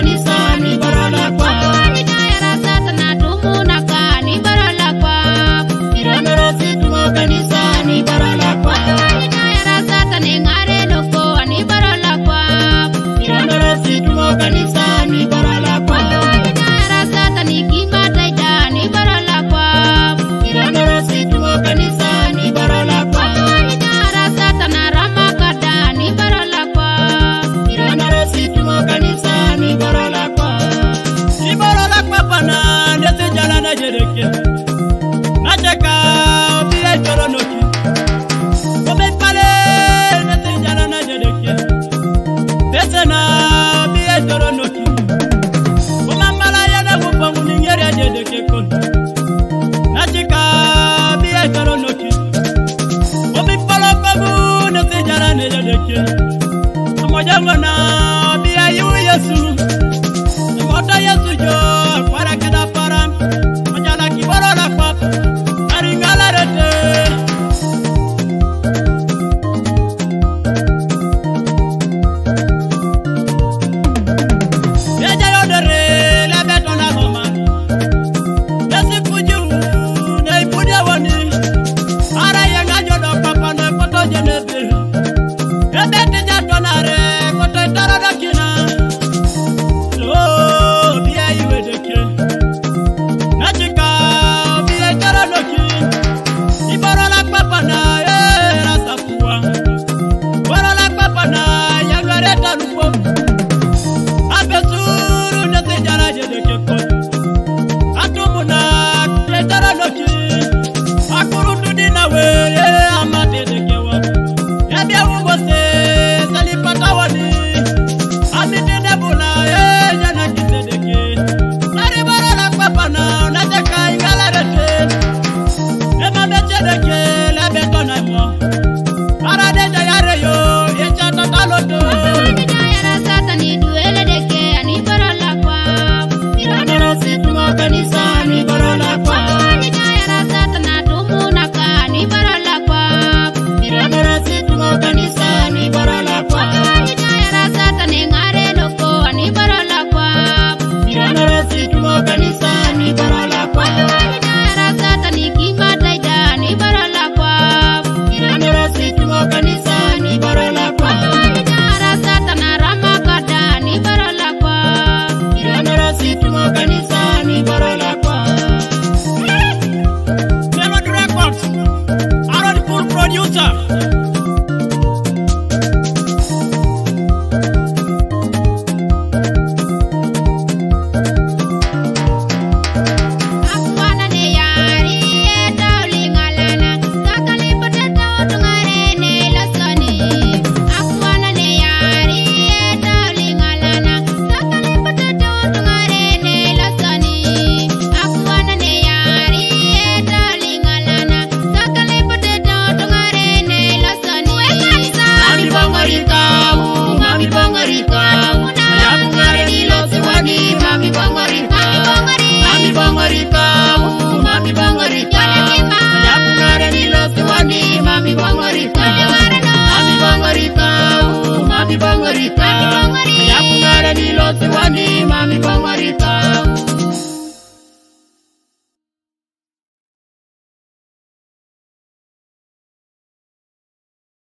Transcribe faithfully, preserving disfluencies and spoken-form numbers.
kanisani barala kwa. Nitayara satana tumuna kani barala kwa. Iranoro situmo kanisani barala kwa. Nitayara satana ngare loko ni barala kwa. Iranoro situmo kanisani barala kwa. Nitayara satana kibata idani barala kwa. Iranoro situmo kanisani barala kwa. Nitayara satana ramakata ni barala kwa. Iranoro situmo kanisani barala kwa. Ni barala kwa pana ndete jala na jereke. Nacheka obile toronoki. Kome pale ndete jala na jereke. Pesena obile toronoki. Koma mala yana mupangu ningere jereke kon. Nacheka obile toronoki. Kome palo pagu ndete jala na jereke. Amojango na obile yu Yesu. Mota Yesu jo para kada para. Majala kiboro la papa. Aringala rete. Eja yodere la betona goma. Yesi puju ne ipudia woni. Ara yanga jodo papa ne poto jenebe. Ebete jatonare kote taradakina. Oh, bia iwedeke. Nachika bia taradaki. Iboro la papa na era sapua. Iboro la papa na yangareta lupo. Abesuru ne tejara jedeke ko. Atumuna taradaki. Akurutu dinawe amate dekewa. Yabia ubose salipata wani. Amite nebula yana kitedeke. Nari barala papa na nataka ingala rete. Ema bechedeke la betona mo. Arade jayare yo yecha tataloto. Nitayara satani duele deke ani barala kwa. Iranoro situmo kanisani barala.